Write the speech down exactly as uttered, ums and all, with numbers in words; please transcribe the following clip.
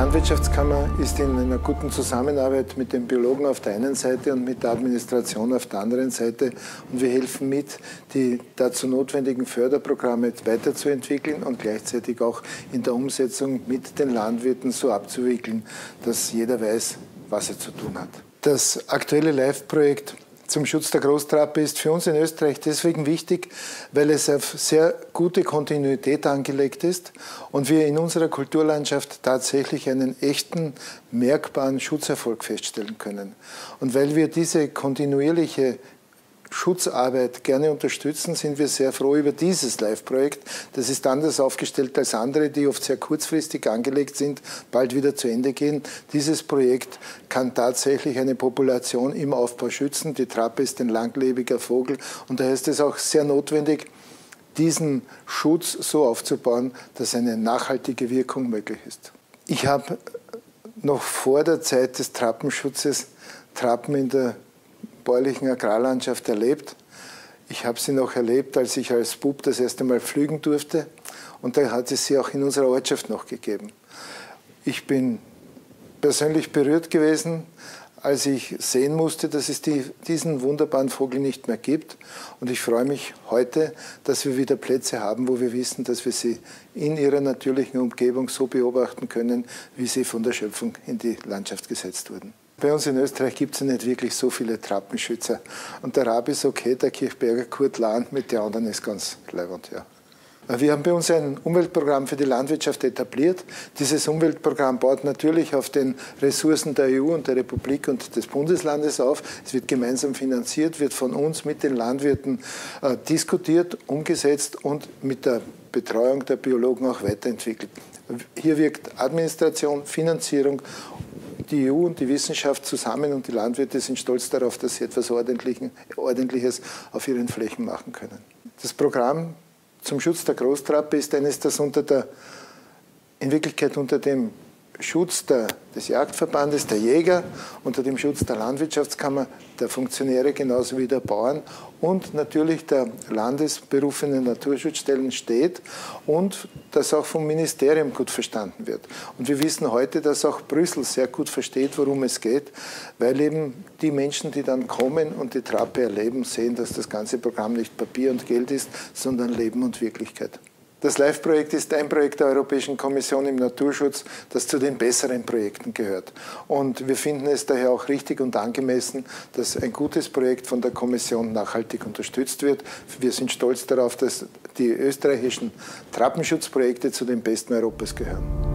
Landwirtschaftskammer ist in einer guten Zusammenarbeit mit den Biologen auf der einen Seite und mit der Administration auf der anderen Seite. Und wir helfen mit, die dazu notwendigen Förderprogramme weiterzuentwickeln und gleichzeitig auch in der Umsetzung mit den Landwirten so abzuwickeln, dass jeder weiß, was er zu tun hat. Das aktuelle LIFE-Projekt zum Schutz der Großtrappe ist für uns in Österreich deswegen wichtig, weil es auf sehr gute Kontinuität angelegt ist und wir in unserer Kulturlandschaft tatsächlich einen echten, merkbaren Schutzerfolg feststellen können. Und weil wir diese kontinuierliche Schutzarbeit gerne unterstützen, sind wir sehr froh über dieses LIFE-Projekt. Das ist anders aufgestellt als andere, die oft sehr kurzfristig angelegt sind, bald wieder zu Ende gehen. Dieses Projekt kann tatsächlich eine Population im Aufbau schützen. Die Trappe ist ein langlebiger Vogel und daher ist es auch sehr notwendig, diesen Schutz so aufzubauen, dass eine nachhaltige Wirkung möglich ist. Ich habe noch vor der Zeit des Trappenschutzes Trappen in der bäuerlichen Agrarlandschaft erlebt. Ich habe sie noch erlebt, als ich als Bub das erste Mal pflügen durfte. Und da hat es sie auch in unserer Ortschaft noch gegeben. Ich bin persönlich berührt gewesen, als ich sehen musste, dass es die, diesen wunderbaren Vogel nicht mehr gibt. Und ich freue mich heute, dass wir wieder Plätze haben, wo wir wissen, dass wir sie in ihrer natürlichen Umgebung so beobachten können, wie sie von der Schöpfung in die Landschaft gesetzt wurden. Bei uns in Österreich gibt es ja nicht wirklich so viele Trappenschützer. Und der Rab ist okay, der Kirchberger Kurt Lahn mit den anderen ist ganz leibend, ja. Wir haben bei uns ein Umweltprogramm für die Landwirtschaft etabliert. Dieses Umweltprogramm baut natürlich auf den Ressourcen der E U und der Republik und des Bundeslandes auf. Es wird gemeinsam finanziert, wird von uns mit den Landwirten äh, diskutiert, umgesetzt und mit der Betreuung der Biologen auch weiterentwickelt. Hier wirkt Administration, Finanzierung, die E U und die Wissenschaft zusammen und die Landwirte sind stolz darauf, dass sie etwas Ordentliches auf ihren Flächen machen können. Das Programm zum Schutz der Großtrappe ist eines, das unter der, in Wirklichkeit unter dem Schutz der, des Jagdverbandes, der Jäger, unter dem Schutz der Landwirtschaftskammer, der Funktionäre genauso wie der Bauern und natürlich der landesberufenen Naturschutzstellen steht und das auch vom Ministerium gut verstanden wird. Und wir wissen heute, dass auch Brüssel sehr gut versteht, worum es geht, weil eben die Menschen, die dann kommen und die Trappe erleben, sehen, dass das ganze Programm nicht Papier und Geld ist, sondern Leben und Wirklichkeit. Das LIFE-Projekt ist ein Projekt der Europäischen Kommission im Naturschutz, das zu den besseren Projekten gehört. Und wir finden es daher auch richtig und angemessen, dass ein gutes Projekt von der Kommission nachhaltig unterstützt wird. Wir sind stolz darauf, dass die österreichischen Trappenschutzprojekte zu den besten Europas gehören.